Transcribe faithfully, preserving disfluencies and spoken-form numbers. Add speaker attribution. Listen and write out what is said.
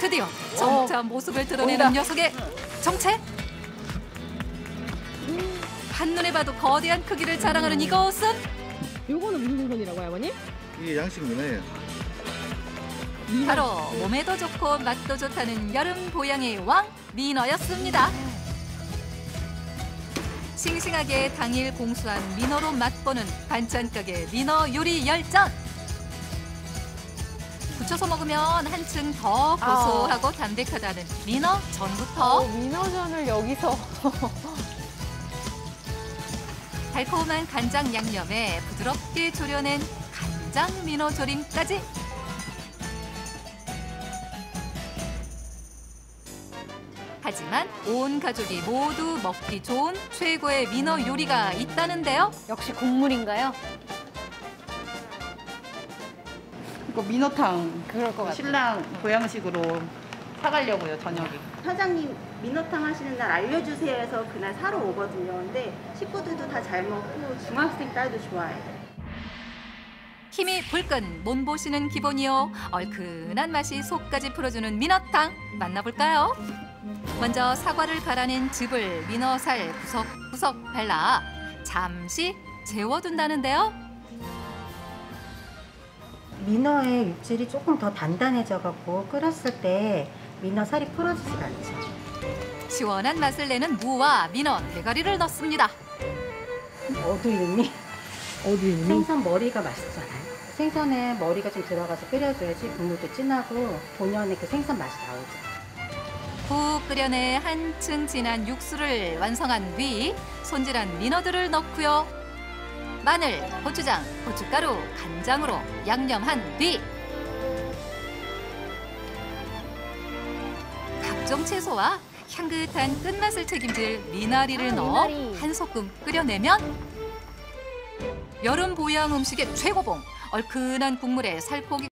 Speaker 1: 드디어 점점 모습을 드러내는
Speaker 2: 온다.
Speaker 1: 녀석의 정체? 한눈에 봐도 거대한 크기를 자랑하는 이것은
Speaker 2: 요거는 무슨 생선이라고요, 아버님?
Speaker 3: 이게 양식 민어예요.
Speaker 1: 바로 몸에도 좋고 맛도 좋다는 여름 보양의 왕 민어였습니다. 싱싱하게 당일 공수한 민어로 맛보는 반찬가게 민어 요리 열전. 부쳐서 먹으면 한층 더 고소하고 담백하다는 민어 전부터
Speaker 2: 어, 민어전을 여기서.
Speaker 1: 달콤한 간장 양념에 부드럽게 졸여낸 간장 민어 조림까지. 하지만 온 가족이 모두 먹기 좋은 최고의 민어 요리가 있다는데요.
Speaker 4: 역시 국물인가요?
Speaker 5: 이거 민어탕
Speaker 4: 그럴 것 같아요.
Speaker 5: 신랑 보양식으로 사가려고요, 저녁에.
Speaker 6: 사장님 민어탕 하시는 날 알려주세요 해서 그날 사러 오거든요. 근데 식구들도 다 잘 먹고 중학생 딸도 좋아해요.
Speaker 1: 힘이 불끈 몸보시는 기본이요. 얼큰한 맛이 속까지 풀어주는 민어탕 만나볼까요? 먼저 사과를 갈아낸 즙을 민어살 구석구석 발라 잠시 재워둔다는데요.
Speaker 7: 민어의 육질이 조금 더 단단해져갖고 끓였을 때 민어 살이 풀어지지가 않죠.
Speaker 1: 시원한 맛을 내는 무와 민어 대가리를 넣습니다.
Speaker 7: 어두 있니?
Speaker 2: 어디 있니?
Speaker 7: 생선 머리가 맛있잖아요. 생선에 머리가 좀 들어가서 끓여줘야지 국물도 진하고 본연의 그 생선 맛이 나오죠.
Speaker 1: 푹 끓여내 한층 진한 육수를 완성한 뒤 손질한 민어들을 넣고요. 마늘, 고추장, 고춧가루, 간장으로 양념한 뒤 각종 채소와 향긋한 끝맛을 책임질 미나리를
Speaker 4: 아,
Speaker 1: 넣어
Speaker 4: 미나리.
Speaker 1: 한 소끔 끓여내면 여름 보양 음식의 최고봉 얼큰한 국물에 살코기